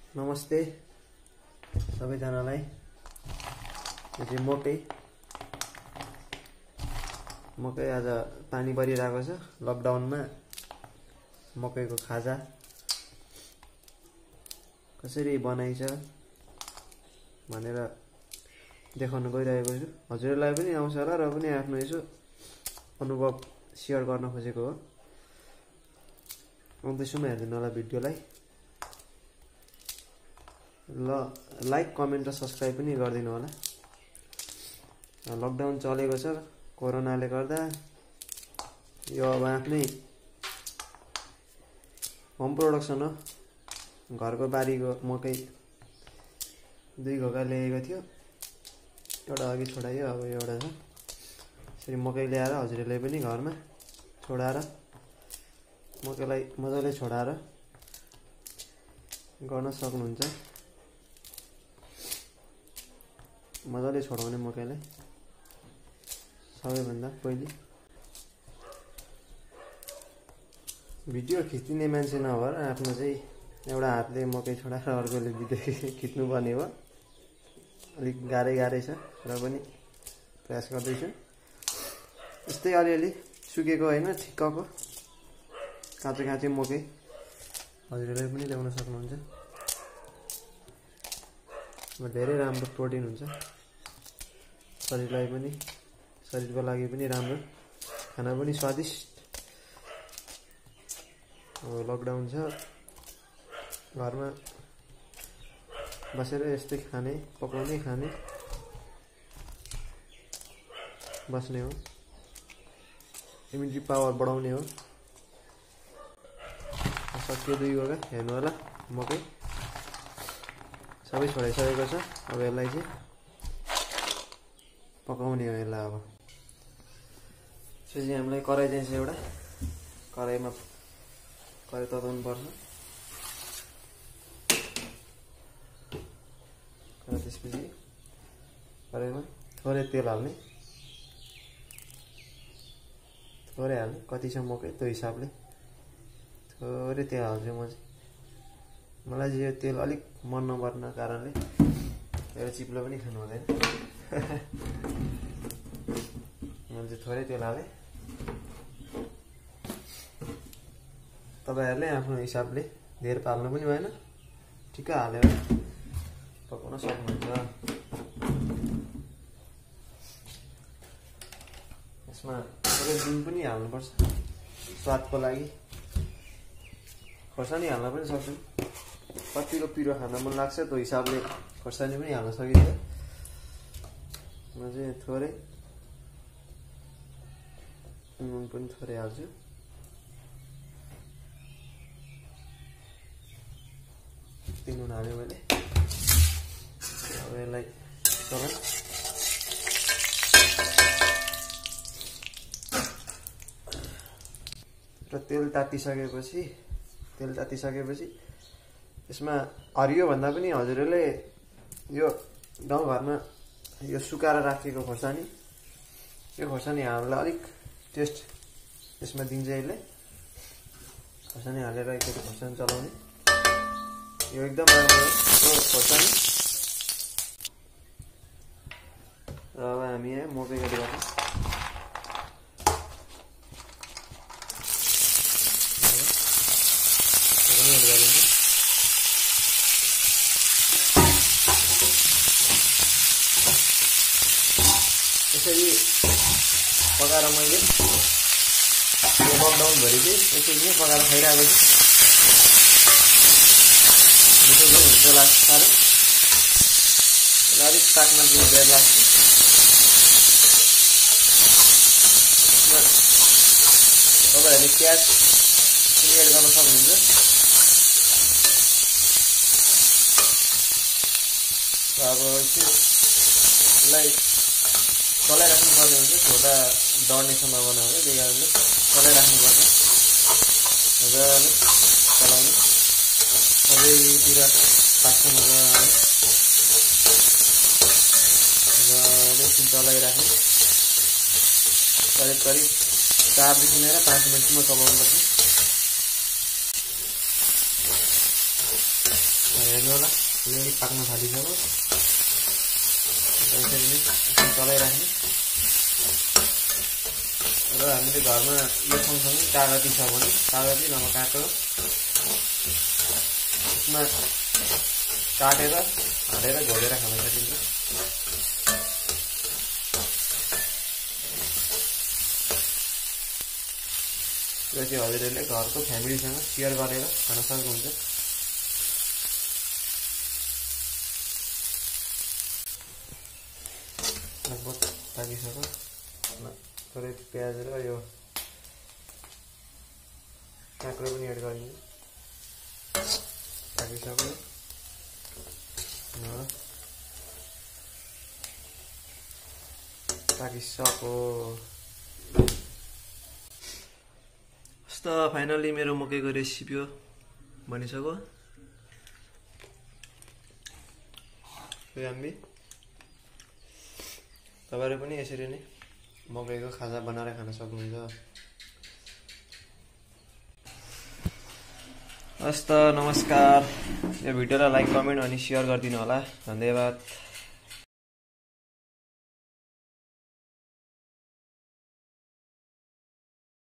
नमस्ते सबैजनालाई। यो चाहिँ मकै आज पानी परिरहेको छ। लकडाउनमा मकैको खाजा कसरी बनाइन्छ भनेर देखाउन गइरहेको छु। हजुरलाई पनि आउँछ होला र पनि आफ्नो यसो अनुभव शेयर गर्न खोजेको हो। आउँदैछौँ, हेर्दिनु होला भिडियोलाई। ल लाइक कमेन्ट र सब्स्क्राइब पनि गरिदिनु होला। लकडाउन चलेको छ कोरोनाले गर्दा। यो अब आफ्नै होम प्रोडक्सन हो। घरको बारीको मकै 2 घोगा ल्याएको थियो। एउटा अघि छोडायो, अब एउटा छ। यसरी मकै ल्याएर हजुरले पनि घरमा छोडाएर मकैलाई मजाले छोडाएर गर्न सक्नुहुन्छ। मजाले छोडाउने मकैलाई सबैभन्दा पहिले। भिडियो खिच्ने मान्छे नभएर आफ्नो चाहिँ एउटा हातले मकै छोडाएर अर्कोले भिडियो खिच्नुपर्ने हो। अलिक गाह्रै छ र पनि प्रयास गर्दैछु। यस्तै अलिअलि सुकेको होइन, ठिक्कको काँचो मकै हजुरले पनि ल्याउन सक्नुहुन्छ। धेरै राम्रो प्रोटिन हुन्छ, शरीरलाई पनि, शरीरको लागि पनि राम्रो, खाना पनि स्वादिष्ट। अब लकडाउन छ, घरमा बसेर यस्तै खाने, पकाउने, खाने, बस्ने हो। इम्युनिटी पावर बढाउने हो। सक्यो 2 घोगा, हेर्नु होला। मकै सबै छोडाइसकेको छ। अब यसलाई चाहिँ पकाउने हो। यसलाई अब त्यसपछि हामीलाई कराई चाहिन्छ एउटा। कराईमा कराई तताउनु पर्छ। र त्यसपछि कराईमा थोरै तेल हाल्ने। थोरै हाल्ने, कति छ मकै त्यो हिसाबले थोरै तेल हाल्छु म चाहिँ। मलाई चाहिँ यो तेल अलिक मन नपर्ने कारणले एउटा चिप्लो पनि खानु हुँदैन। मैले चाहिँ थोरै तेल हालेँ। तपाईँहरूले आफ्नो हिसाबले धेरै पाल्नु पनि भएन, ठिक्क हालेर पकाउन सक्नुहुन्छ। यसमा थोरै नुन पनि हाल्नुपर्छ स्वादको लागि। खोर्सानी हाल्न पनि सक्छु, कतिको पिरो खान मन लाग्छ त्यो हिसाबले खोर्सानी पनि हाल्न सकिन्छ। म चाहिँ थोरै नुन पनि थोरै हाल्छु। नुन हाल्यो मैले। अब यसलाई चलाएँ। र तेल तातिसकेपछि यसमा हरियो भन्दा पनि हजुरले यो गाउँघरमा यो सुकाएर राखेको खोर्सानी, यो खोर्सानी हाल्दा अलिक टेस्ट यसमा दिन्छ। यसले खोर्सानी हालेर एकचोटि खोर्सानी चलाउने, यो एकदम राम्रो हो खोर्सानी। र अब हामी यहाँ मकै गरिरहेको यसरी पकाएर मैले यो लकडाउनभरि चाहिँ यसरी नै पकाएर खाइरहेको छु। मिठो पनि हुन्छ लाग्छ साह्रै। अलिक पाक्न चाहिँ बेर लाग्छ। तपाईँहरूले प्याज पनि एड गर्न सक्नुहुन्छ। अब यसलाई चलाइराख्नु पर्ने हुन्छ, छोटा डढ्ने सम्भावना हुन्छ। त्यही कारणले चलाइराख्नुपर्छ, मजाले चलाउने, सबैतिर पाक्छ मजाले। मजाले चलाइराख्ने, करिब 4 देखि लिएर 5 मिनटसम्म चलाउनुपर्छ। हेर्नु होला अलिअलि पाक्न थालिसक्यो। यसरी नै चलाइराख्ने र हामीले घरमा यो सँगसँगै कागती छ भने कागती नभए काँक्रो यसमा काटेर हालेर घोलेर खान सकिन्छ। यो चाहिँ हजुरहरूले घरको फ्यामिलीसँग सेयर गरेर खान सक्नुहुन्छ। लगभग पाकिसक्यो। थोरै प्याज र यो काँक्रो पनि एड गरिन्छ। पाकिसक्यो। पाकिसक्यो। फाइनली मेरो मकैको रेसिपी हो बनिसक्यो। हामी तपाईहरु पनि यसरी नै मकैको खाजा बनाएर खान सक्नुहुन्छ। हस्त नमस्कार। यो भिडियोलाई लाइक कमेन्ट अनि शेयर गरिदिनु होला। धन्यवाद।